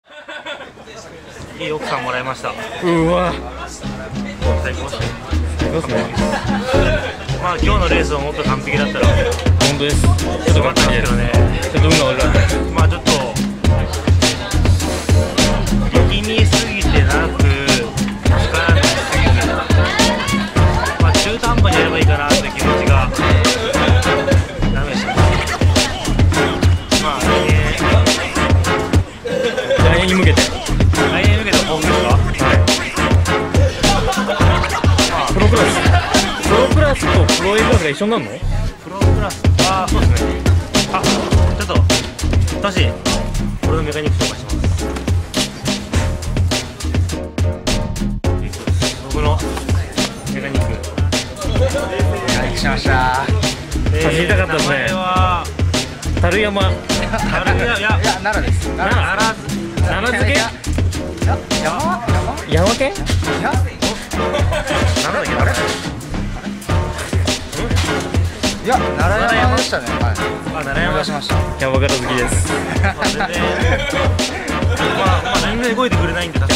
いい奥さんもらいました。 うわ最高ですね。 最高ですね。 まあ今日のレースはもっと完璧だったら本当です。ちょっとよかったんですけどね。 ちょっと運が悪かった。 まあちょっと力みすぎてなく力抜きすぎてなく、まあ中途半端にやればいいかなって気持ちがダメでした。まあ来年に向けて抱負ですか？ プロクラスとプロ A クラスが一緒になるの？ プロクラス、ああそうですね。あ、ちょっとトシ、俺のメカニック紹介します。僕のメカニックしました。 走りたかったですね。 名前は樽山。 いや奈良です。 奈奈良漬け？山分け？ なんだっけ、あれ？ いや、奈良山でしたね。はい。 あ、奈良山しました。 山から好きです。 まあ全然まあ何も動いてくれないんで、多分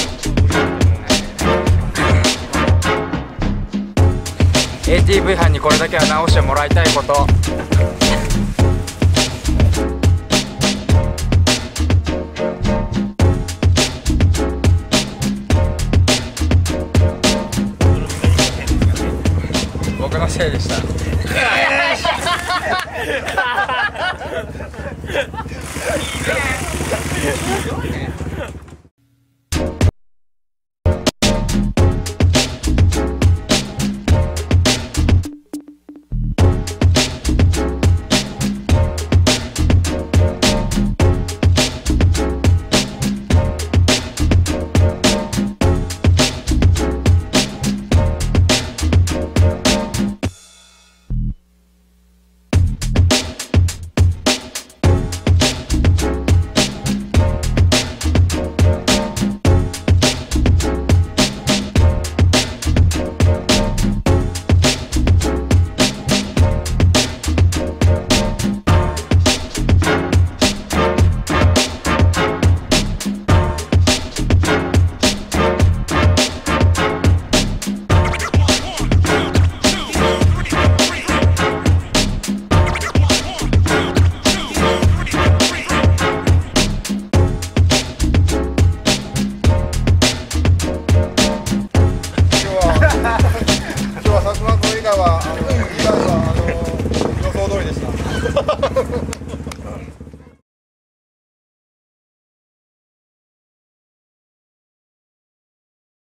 ATV 班にこれだけは直してもらいたいこと。僕のせいでした。 今日は薩摩川以外は